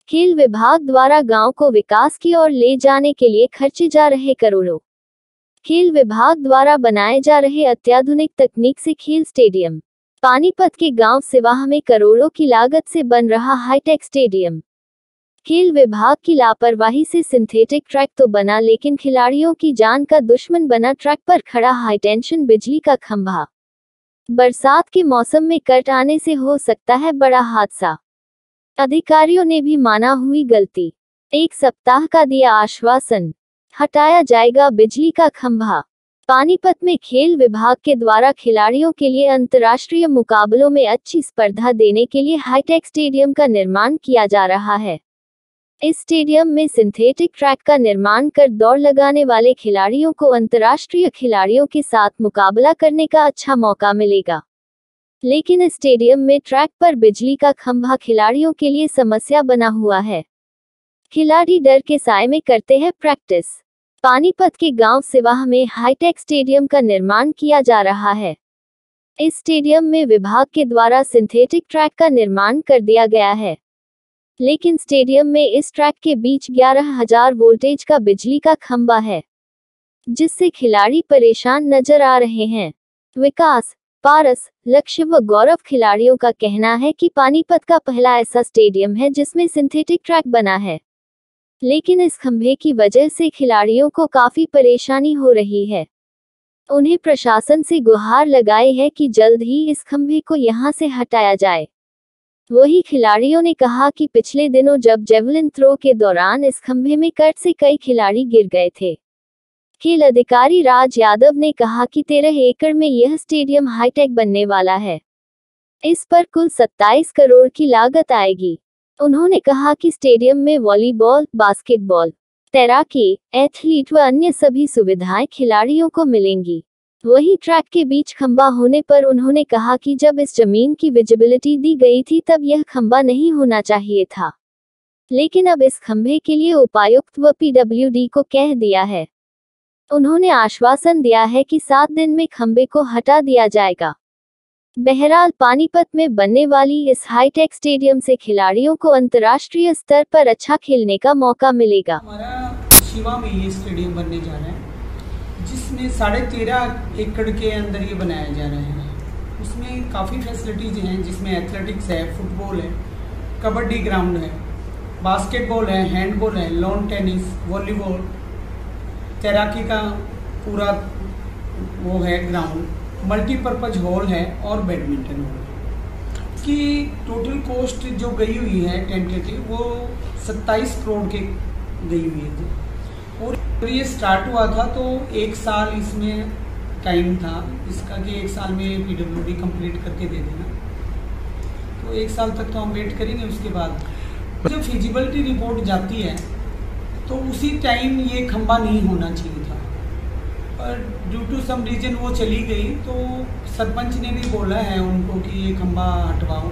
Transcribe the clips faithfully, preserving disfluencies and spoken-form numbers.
खेल विभाग द्वारा गांव को विकास की ओर ले जाने के लिए खर्चे जा रहे करोड़ों। खेल विभाग द्वारा बनाए जा रहे अत्याधुनिक तकनीक से खेल स्टेडियम। पानीपत के गांव सिवाह में करोड़ों की लागत से बन रहा हाईटेक स्टेडियम। खेल विभाग की लापरवाही से सिंथेटिक ट्रैक तो बना, लेकिन खिलाड़ियों की जान का दुश्मन बना ट्रैक पर खड़ा हाईटेंशन बिजली का खंभा। बरसात के मौसम में कट आने से हो सकता है बड़ा हादसा। अधिकारियों ने भी माना हुई गलती। एक सप्ताह का दिया आश्वासन, हटाया जाएगा बिजली का खंभा। पानीपत में खेल विभाग के द्वारा खिलाड़ियों के लिए अंतर्राष्ट्रीय मुकाबलों में अच्छी स्पर्धा देने के लिए हाईटेक स्टेडियम का निर्माण किया जा रहा है। इस स्टेडियम में सिंथेटिक ट्रैक का निर्माण कर दौड़ लगाने वाले खिलाड़ियों को अंतर्राष्ट्रीय खिलाड़ियों के साथ मुकाबला करने का अच्छा मौका मिलेगा। लेकिन इस स्टेडियम में ट्रैक पर बिजली का खंभा खिलाड़ियों के लिए समस्या बना हुआ है। खिलाड़ी डर के साए में करते हैं प्रैक्टिस। पानीपत के गांव सिवाह में हाईटेक स्टेडियम का निर्माण किया जा रहा है। इस स्टेडियम में विभाग के द्वारा सिंथेटिक ट्रैक का निर्माण कर दिया गया है, लेकिन स्टेडियम में इस ट्रैक के बीच ग्यारह हज़ार वोल्टेज का बिजली का खंभा है, जिससे खिलाड़ी परेशान नजर आ रहे हैं। विकास, पारस, लक्ष्य व गौरव खिलाड़ियों का कहना है कि पानीपत का पहला ऐसा स्टेडियम है जिसमें सिंथेटिक ट्रैक बना है, लेकिन इस खंभे की वजह से खिलाड़ियों को काफी परेशानी हो रही है। उन्हें प्रशासन से गुहार लगाई है कि जल्द ही इस खंभे को यहां से हटाया जाए। वही खिलाड़ियों ने कहा कि पिछले दिनों जब जेवलिन थ्रो के दौरान इस खंभे में कट से कई खिलाड़ी गिर गए थे। खेल अधिकारी राज यादव ने कहा कि तेरह एकड़ में यह स्टेडियम हाईटेक बनने वाला है। इस पर कुल सत्ताईस करोड़ की लागत आएगी। उन्होंने कहा कि स्टेडियम में वॉलीबॉल, बास्केटबॉल, तैराकी, एथलीट व अन्य सभी सुविधाएं खिलाड़ियों को मिलेंगी। वहीं ट्रैक के बीच खंभा होने पर उन्होंने कहा कि जब इस जमीन की विजिबिलिटी दी गई थी तब यह खंभा नहीं होना चाहिए था, लेकिन अब इस खंभे के लिए उपायुक्त व पीडब्ल्यूडी को कह दिया है। उन्होंने आश्वासन दिया है कि सात दिन में खंभे को हटा दिया जाएगा। बहरहाल पानीपत में बनने वाली इस हाईटेक स्टेडियम से खिलाड़ियों को अंतर्राष्ट्रीय स्तर पर अच्छा खेलने का मौका मिलेगा। हमारा शिवा में ये स्टेडियम बनने जा रहा है, जिसमें साढ़े तेरह एकड़ के अंदर ये बनाया जा रहा है। उसमें काफ़ी फैसिलिटीज हैं, जिसमें एथलेटिक्स है, फुटबॉल है, कबड्डी ग्राउंड है, बास्केटबॉल है, हैंडबॉल है, लॉन टेनिस, वॉलीबॉल, तैराकी का पूरा वो है ग्राउंड, मल्टीपर्पज़ हॉल है और बैडमिंटन हॉल है। इसकी टोटल कॉस्ट जो गई हुई है टेंटेटिव वो सत्ताईस करोड़ के गई हुई है। और ये स्टार्ट हुआ था तो एक साल इसमें टाइम था इसका कि एक साल में पीडब्ल्यूडी कंप्लीट करके दे देना। तो एक साल तक तो हम वेट करेंगे। उसके बाद जब फिजिबिलिटी रिपोर्ट जाती है तो उसी टाइम ये खंबा नहीं होना चाहिए था, पर ड्यू टू सम रीजन वो चली गई। तो सरपंच ने भी बोला है उनको कि ये खंबा हटवाओ।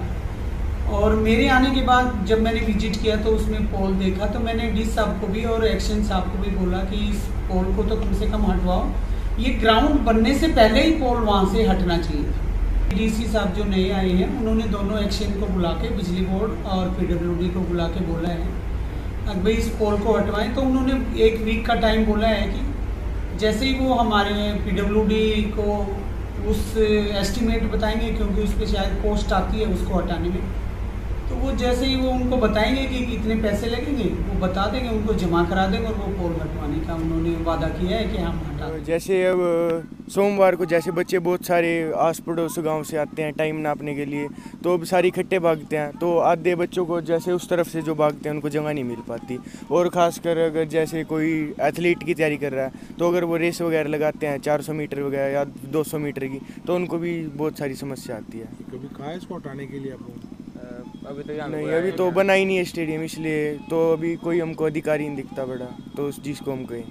और मेरे आने के बाद जब मैंने विजिट किया तो उसमें पोल देखा, तो मैंने डी साहब को भी और एक्शन साहब को भी बोला कि इस पोल को तो कम से कम हटवाओ। ये ग्राउंड बनने से पहले ही पोल वहाँ से हटना चाहिए। डीसी साहब जो नए आए हैं उन्होंने दोनों एक्शन को बुला के, बिजली बोर्ड और पीडब्ल्यूडी को बुला के बोला है अब भाई इस पोल को हटवाएं। तो उन्होंने एक वीक का टाइम बोला है कि जैसे ही वो हमारे पीडब्ल्यूडी को उस एस्टिमेट बताएंगे, क्योंकि उस पर शायद कॉस्ट आती है उसको हटाने में, तो वो जैसे ही वो उनको बताएंगे कि कितने पैसे लगेंगे वो बता देंगे, उनको जमा करा देंगे और वो पोल हटवाने का उन्होंने वादा किया है कि हम हटा देंगे। जैसे अब सोमवार को जैसे बच्चे बहुत सारे आस पड़ोस गांव से आते हैं टाइम नापने के लिए, तो अब सारी इकट्ठे भागते हैं, तो आधे बच्चों को जैसे उस तरफ से जो भागते हैं उनको जगह नहीं मिल पाती। और ख़ासकर अगर जैसे कोई एथलीट की तैयारी कर रहा है तो अगर वो रेस वगैरह लगाते हैं चार सौ मीटर वगैरह या दो सौ मीटर की, तो उनको भी बहुत सारी समस्या आती है। कभी कहा है इसको हटाने के लिए आपको? अभी तो नहीं, अभी तो बना ही नहीं है स्टेडियम, इसलिए तो अभी कोई हमको अधिकारी नहीं दिखता बड़ा, तो उस जिसको हम कहें।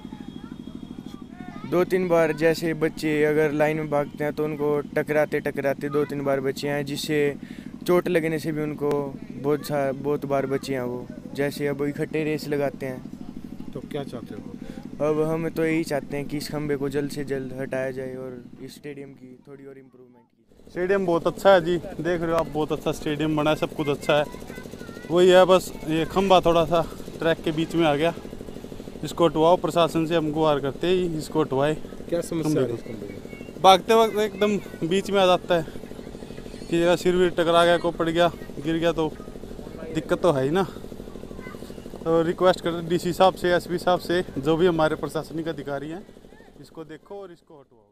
दो तीन बार जैसे बच्चे अगर लाइन में भागते हैं तो उनको टकराते टकराते दो तीन बार बचे हैं, जिससे चोट लगने से भी उनको बहुत सा बहुत बार बचे हैं वो। जैसे अब इकट्ठे रेस लगाते हैं। तो क्या चाहते हो? अब हम तो यही चाहते हैं कि इस खंबे को जल्द से जल्द हटाया जाए और इस स्टेडियम की थोड़ी और इम्प्रूवमेंट की। स्टेडियम बहुत अच्छा है जी, देख रहे हो आप, बहुत अच्छा स्टेडियम बना है, सब कुछ अच्छा है। वही है बस, ये खंबा थोड़ा सा ट्रैक के बीच में आ गया, इसको हटवाओ। प्रशासन से हम गुहार करते ही इसको हटवाए। क्या समस्या है इस खंबे की? भागते वक्त एकदम बीच में आ जाता है कि जगह सिर भी टकरा गया, को पड़ गया, गिर गया तो दिक्कत तो है ही ना। तो रिक्वेस्ट करते डी सी साहब से, एस पी साहब से, जो भी हमारे प्रशासनिक अधिकारी हैं, इसको देखो और इसको हटवाओ।